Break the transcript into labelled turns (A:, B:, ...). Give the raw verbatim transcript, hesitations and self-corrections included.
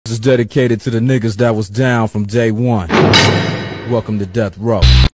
A: This is dedicated to the niggas that was down from day one. Welcome to Death Row.